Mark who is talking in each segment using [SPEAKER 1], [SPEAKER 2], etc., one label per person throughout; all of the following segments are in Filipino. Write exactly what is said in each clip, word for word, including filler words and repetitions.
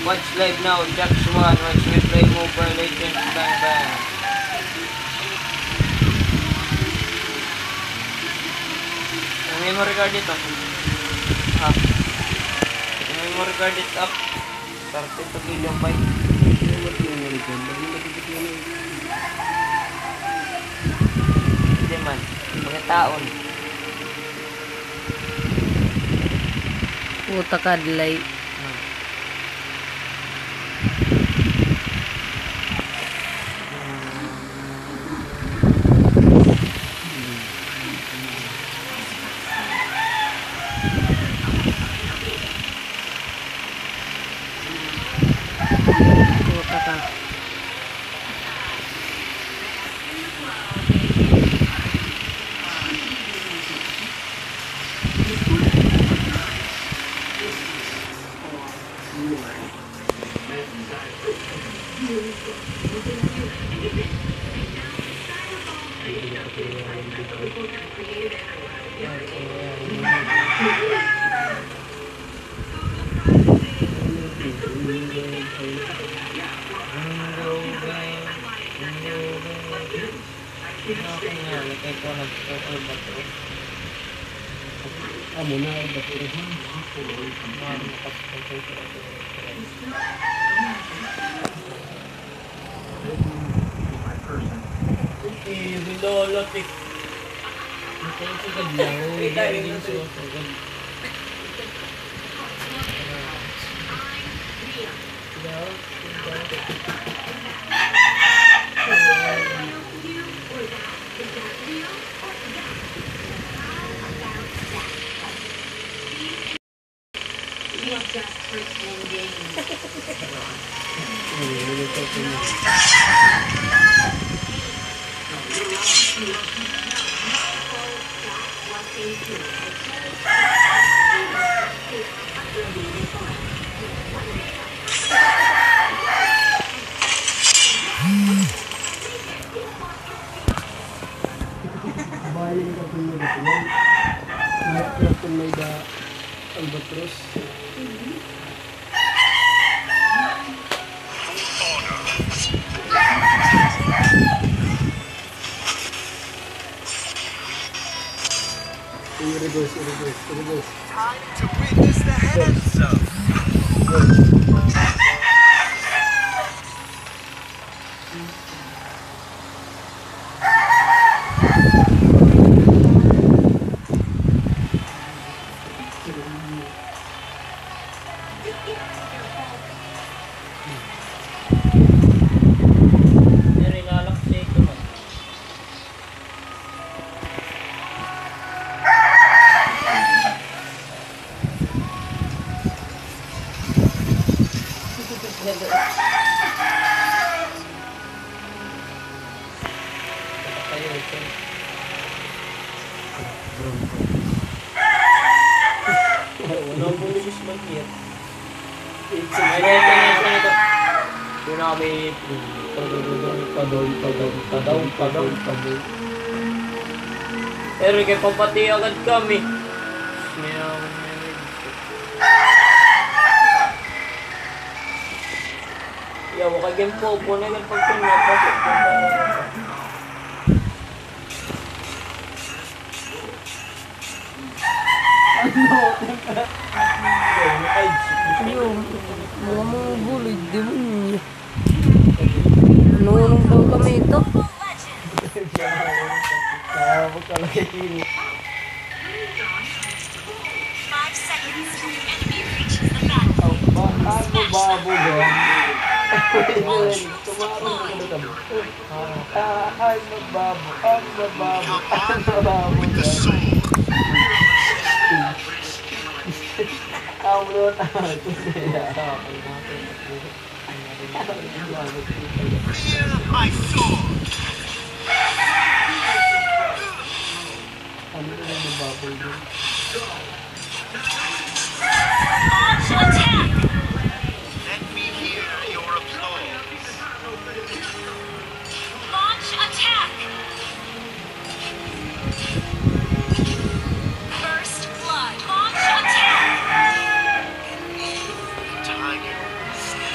[SPEAKER 1] Watch live now, Jax one. Watch me play Mobile Legends. Bang bang. Yung memory card ito. Ah. Yung memory card ito up. thirty-two gigabyte. Hindi man. Mga taon.
[SPEAKER 2] Puta kadlay.
[SPEAKER 3] Amo na ang battery.
[SPEAKER 1] Eh, bilolot eh.
[SPEAKER 3] Ito yung sigad lang. Hindi rin yung sigad. Baling ka puno na puno. Mahirap kung may da albatros. I-reverse, i-reverse, i-reverse.
[SPEAKER 4] Time to witness the hands of.
[SPEAKER 1] Walang bulusis mag-hit. May destination ito. Doon na kami
[SPEAKER 3] Padaw, padaw, padaw, padaw, padaw.
[SPEAKER 1] pero kay papati agad kami. Yaw, kagyan po po na yung pagpinapasok ko.
[SPEAKER 2] Yo, mga mga buloy, di mo niya. Nunong daw kami ito.
[SPEAKER 3] Tawag ka lang kini.
[SPEAKER 5] Five seconds. Enemy reaches the battlefield.
[SPEAKER 3] Ano babo ba? Tumarang ka na kami. Ay, magbabo. Ay, magbabo. Ay, magbabo. Ang mulot ang
[SPEAKER 4] My sword.
[SPEAKER 3] ano na yung magbabo yun?
[SPEAKER 5] Launch attack!
[SPEAKER 4] Let me hear your applause.
[SPEAKER 5] Launch attack! First blood. Launch attack!
[SPEAKER 4] Tiger.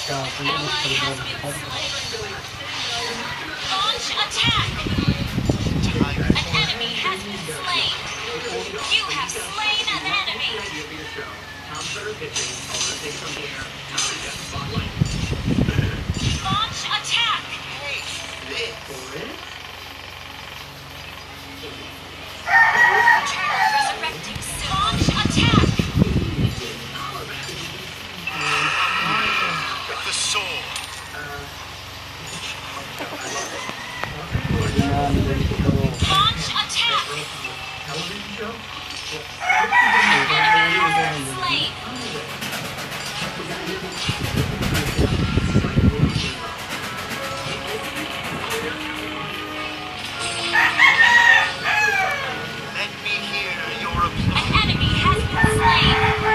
[SPEAKER 5] Launch attack! An enemy has been slain. You have slain an enemy. Launch attack! Turtle resurrecting. Launch attack!
[SPEAKER 4] The sword.
[SPEAKER 5] Launch attack! Enemy has been slain.
[SPEAKER 4] Let me hear your
[SPEAKER 5] An
[SPEAKER 4] applause.
[SPEAKER 5] enemy has been slain.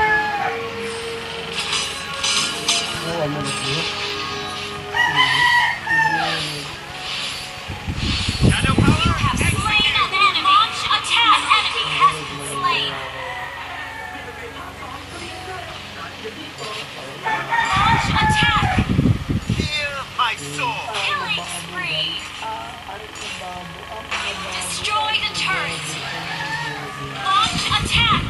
[SPEAKER 4] Shadow
[SPEAKER 5] You
[SPEAKER 4] power.
[SPEAKER 5] have slain an enemy. Launch attack! An enemy has been slain. Launch attack!
[SPEAKER 4] Hear my sword.
[SPEAKER 5] Killing spree. Destroy the turret. Launch attack!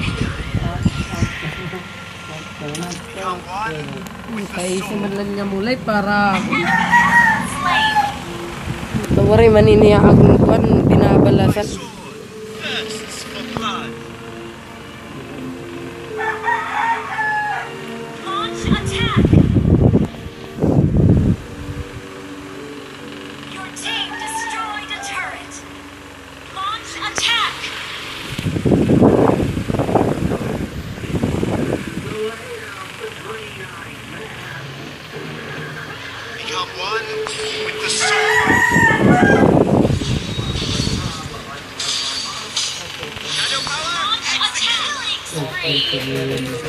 [SPEAKER 4] Become one with the
[SPEAKER 2] Kay
[SPEAKER 4] sword.
[SPEAKER 2] man lang niya mulay para
[SPEAKER 5] Enemy has been slain.
[SPEAKER 2] tawari maniniya ang kuan binabalasan.
[SPEAKER 4] Sword thirsts for blood.
[SPEAKER 5] Launch attack! Your team destroyed a turret. Launch attack!
[SPEAKER 4] Become one with the sword. Shadow power.
[SPEAKER 5] Launch attack! Killing spree.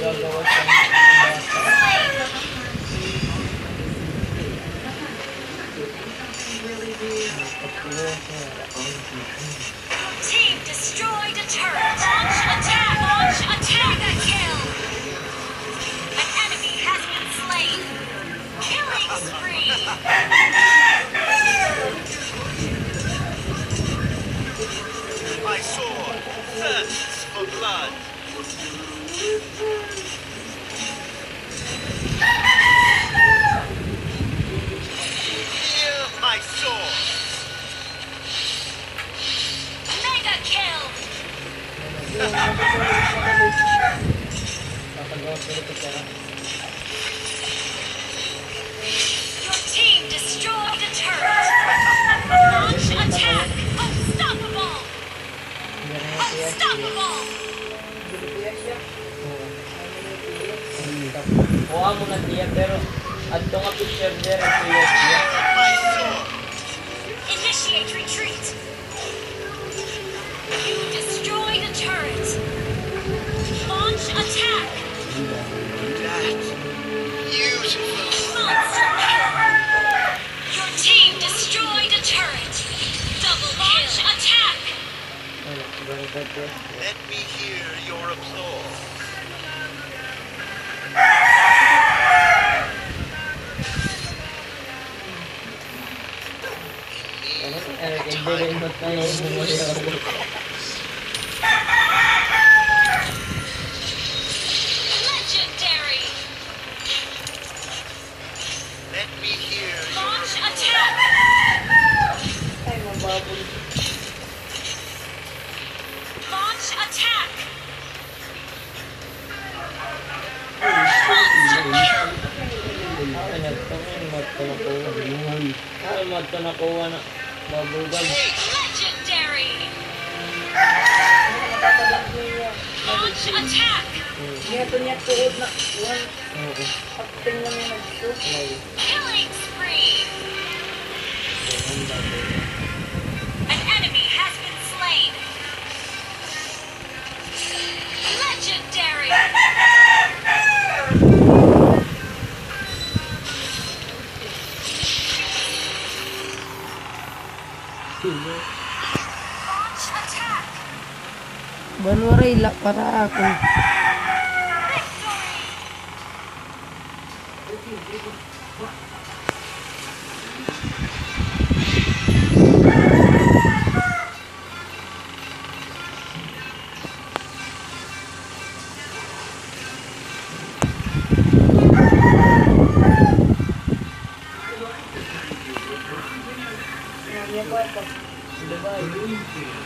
[SPEAKER 5] Team destroyed a turret. Launch attack! Launch attack! A kill! An enemy has been slain. Killing spree.
[SPEAKER 4] My sword thirsts for blood. Hear my sword.
[SPEAKER 5] Mega kill! Your team destroyed a turret. Launch attack! Unstoppable! Unstoppable!
[SPEAKER 1] Kuha mo na diya, pero adto nga picture there at siya siya.
[SPEAKER 4] My sword.
[SPEAKER 5] Initiate retreat! You destroyed a turret. Launch attack!
[SPEAKER 4] That beautiful.
[SPEAKER 5] Monster kill! Your team destroyed a turret. Double launch attack!
[SPEAKER 4] Let me hear your applause.
[SPEAKER 1] Enjoy mo tayo.
[SPEAKER 5] Legendary!
[SPEAKER 4] Let me hear your
[SPEAKER 5] Launch attack! Launch attack! Monster kill!
[SPEAKER 1] Ano ito? Ano mato na kuha? Ano mato na kuha na? Babulgam.
[SPEAKER 5] Legendary! Launch attack! Killing spree! An enemy has been slain! Legendary! Launch attack!
[SPEAKER 2] Banwaray la para ako.
[SPEAKER 5] Victory!
[SPEAKER 1] Diba?